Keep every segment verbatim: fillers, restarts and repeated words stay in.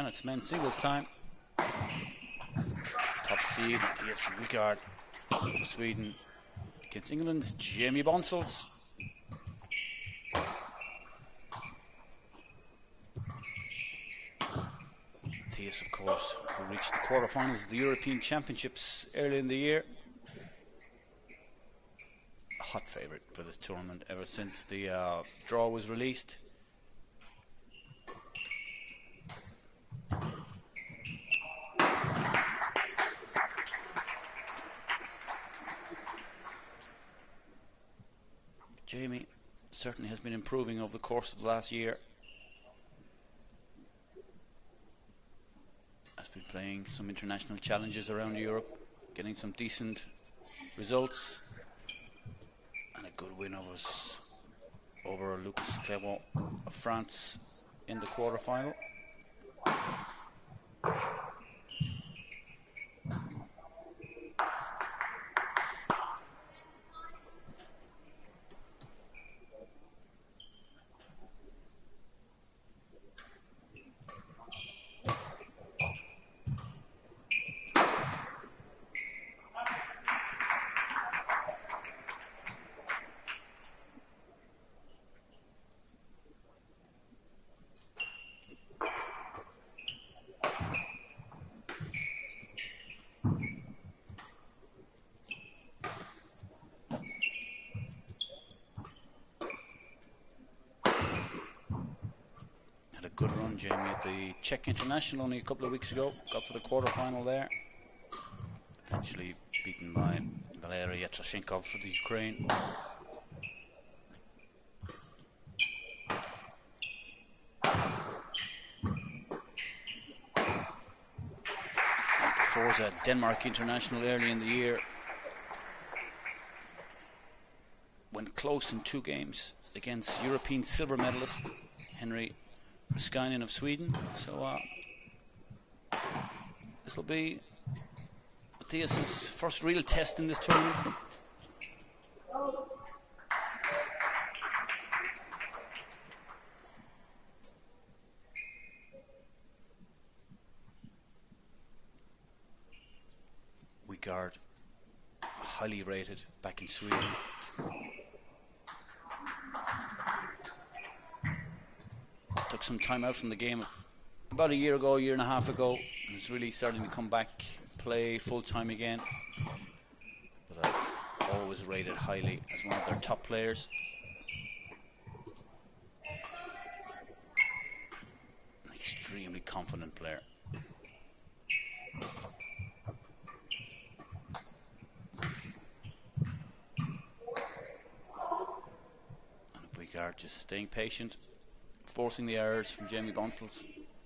it's men's singles time. Top seed, Mattias Wigardt of Sweden against England's Jamie Bonsels. Mattias, of course, who reached the quarterfinals of the European Championships early in the year. A hot favourite for this tournament ever since the uh, draw was released. Jamie certainly has been improving over the course of the last year. Has been playing some international challenges around Europe, getting some decent results, and a good win over us over Lucas Clermont of France in the quarterfinal. Good run, Jamie, at the Czech International only a couple of weeks ago. Got to the quarterfinal there. Eventually beaten by Valery Yatrashenkov for the Ukraine. At the Forza Denmark International early in the year. Went close in two games against European silver medalist Henry Ryskainen of Sweden. So uh, this will be Mattias' first real test in this tournament. Wigardt, highly rated back in Sweden. Took some time out from the game about a year ago, a year and a half ago, and is really starting to come back, play full time again. But uh, always rated highly as one of their top players. An extremely confident player. And if Wigardt just staying patient, forcing the errors from Jamie Bonsels.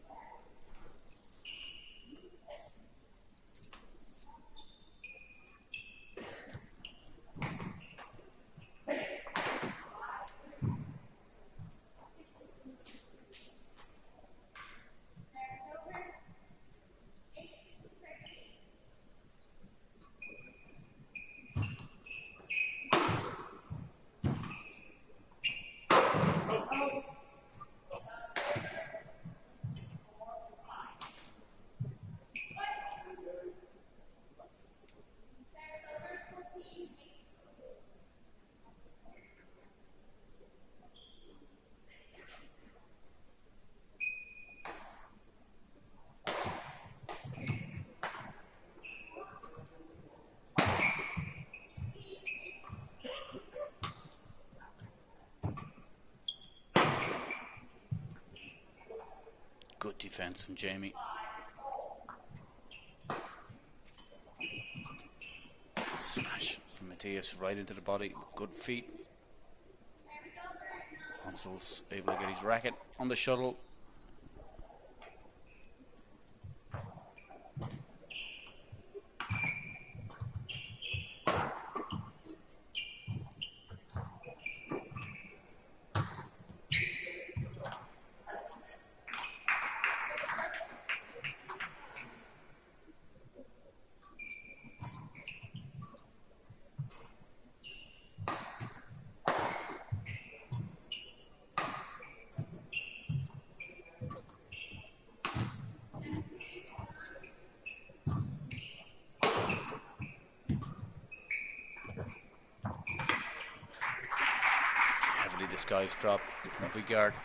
Good defense from Jamie. Smash from Mattias right into the body. Good feet. Bonsels able to get his racket on the shuttle. guys drop. Wigardt.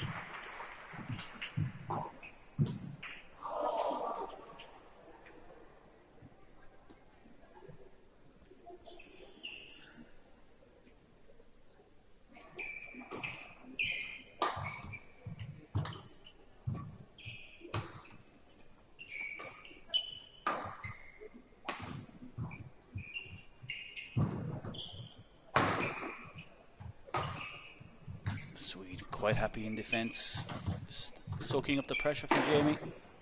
Swede quite happy in defence, just soaking up the pressure from Jamie.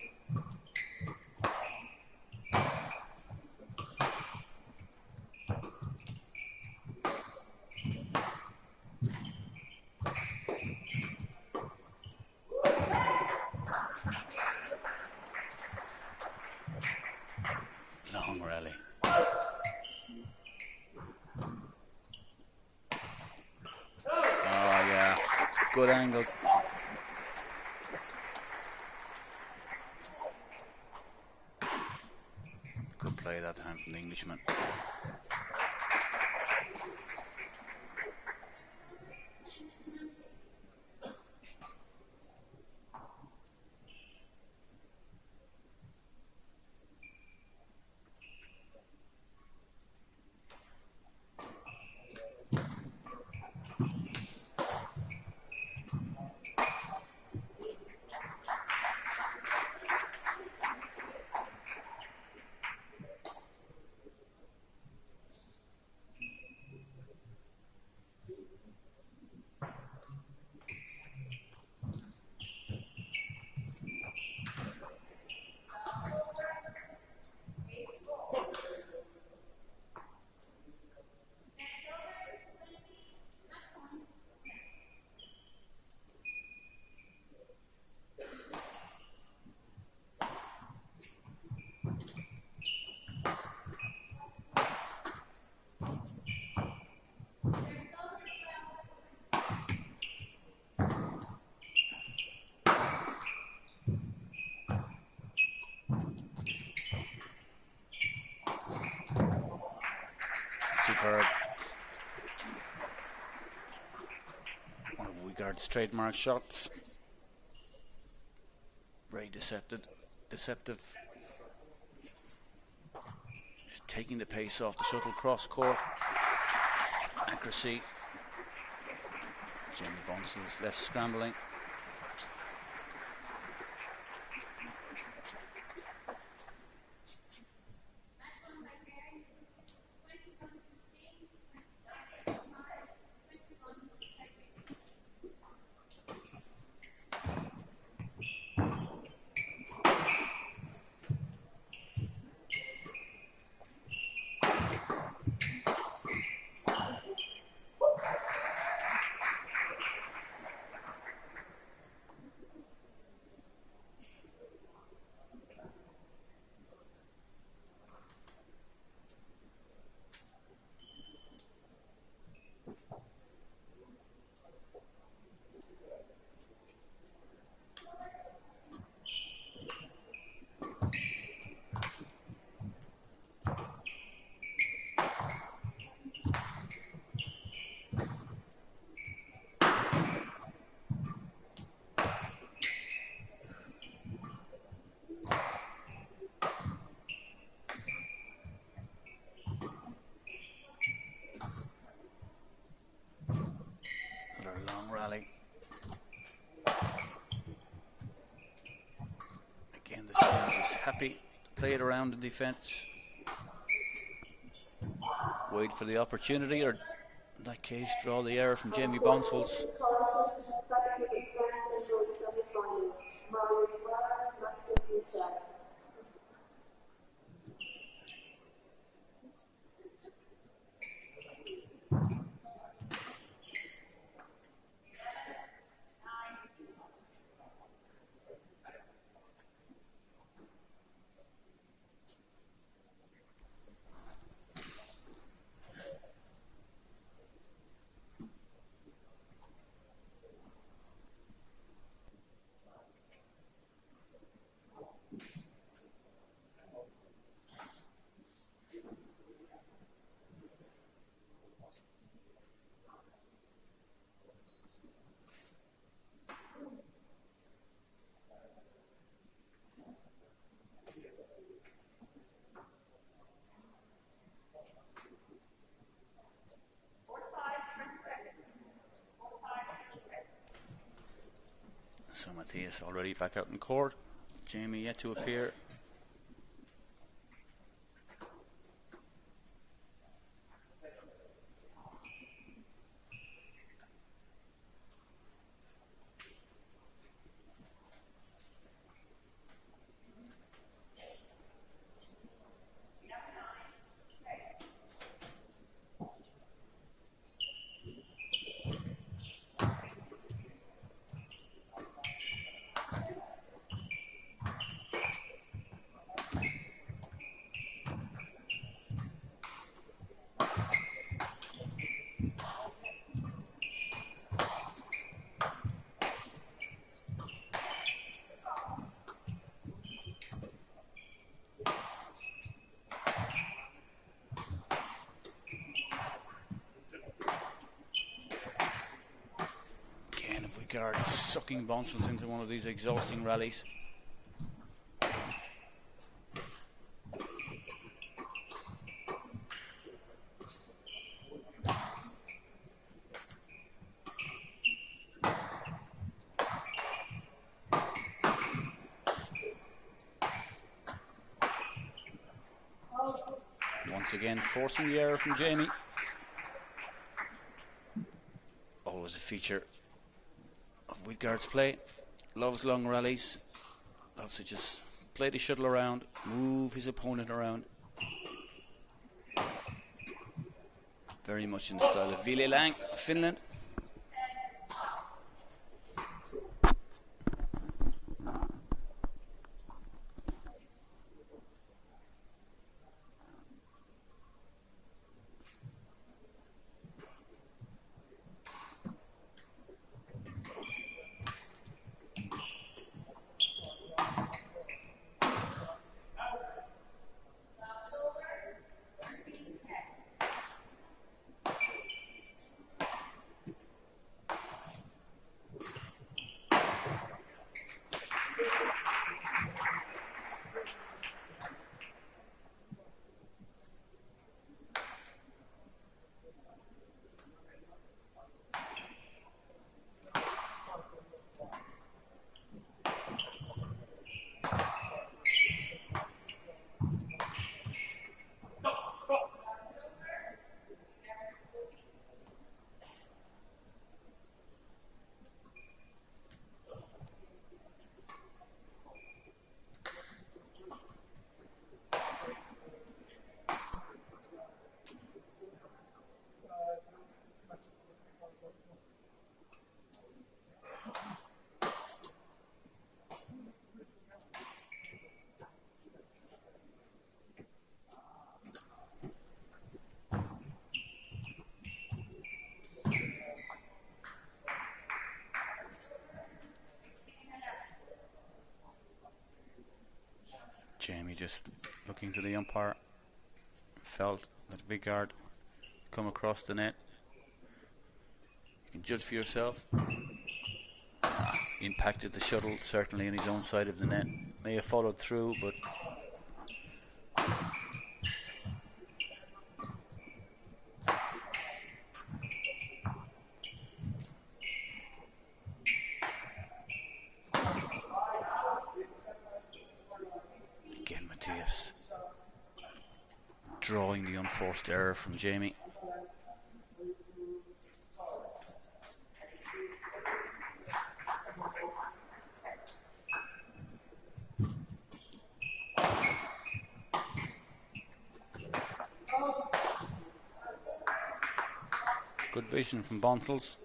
Long rally. Oh yeah, good angle. Good play that time from the Englishman. Superb. One of Wigardt's trademark shots. Very deceptive. Deceptive. Just taking the pace off the shuttle cross court. Accuracy. Jamie Bonsels left scrambling. Rally. Again, the Swede is happy to play it around the defence. Wait for the opportunity, or in that case, draw the error from Jamie Bonsels. So Mattias already back out in court. Jamie yet to appear. Wigardt sucking Bonsels into one of these exhausting rallies. Once again, forcing the error from Jamie. Always a feature of Wigardt's play. Loves long rallies. Loves to just play the shuttle around, move his opponent around. Very much in the style of Ville Lang of Finland. Jamie just looking to the umpire, felt that Wigardt come across the net. You can judge for yourself. Ah, impacted the shuttle certainly in his own side of the net. May have followed through, but Mattias drawing the unforced error from Jamie. Good vision from Bonsels.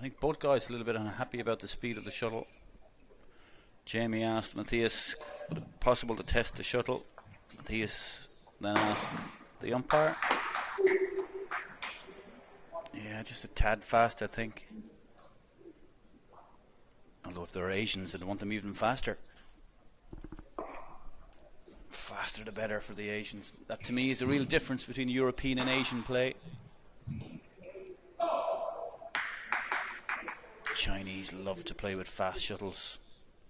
think both guys a little bit unhappy about the speed of the shuttle. Jamie asked Mattias, would it be possible to test the shuttle? Mattias then asked the umpire. Yeah, just a tad fast, I think. Although if they're Asians, I'd want them even faster. Faster the better for the Asians. That to me is a real difference between European and Asian play. Chinese love to play with fast shuttles.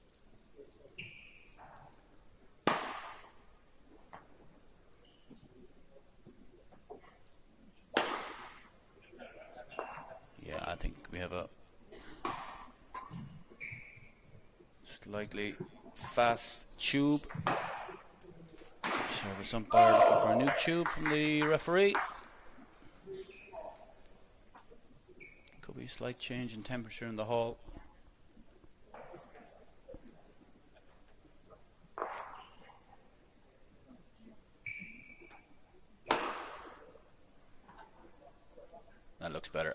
Yeah, I think we have a slightly fast tube. Service umpire looking for a new tube from the referee. Could be a slight change in temperature in the hall. That looks better.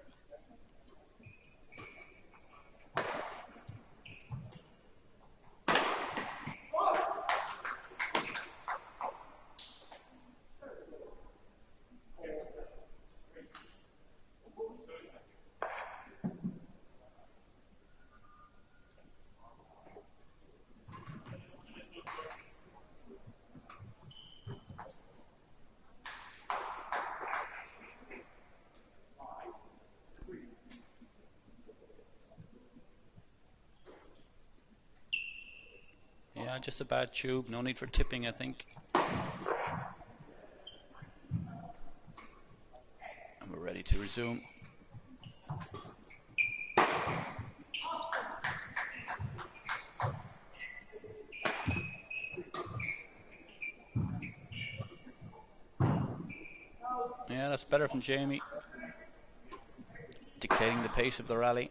Yeah, just a bad tube. No need for tipping, I think. And we're ready to resume. Yeah, that's better from Jamie. Dictating the pace of the rally.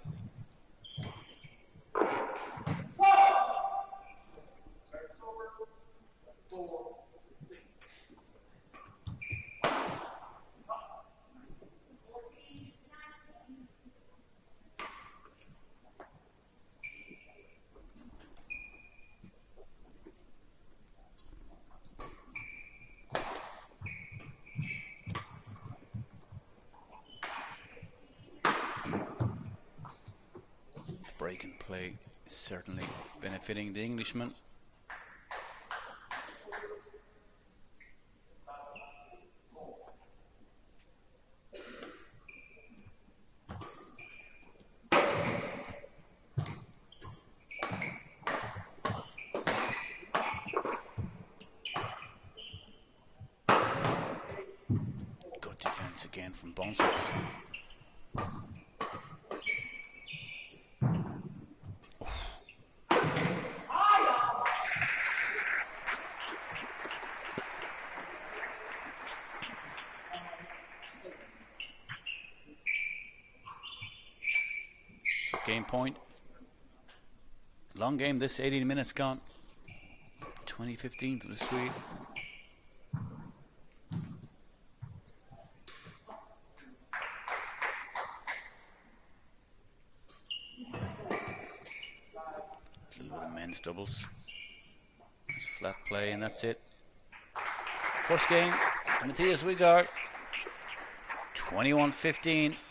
Break and play is certainly benefiting the Englishman. Good defense again from Bonsels. Game point. Long game this, eighteen minutes gone. twenty fifteen to the Swede. A little bit of men's doubles. It's flat play and that's it. First game, Mattias Wigardt. twenty-one fifteen.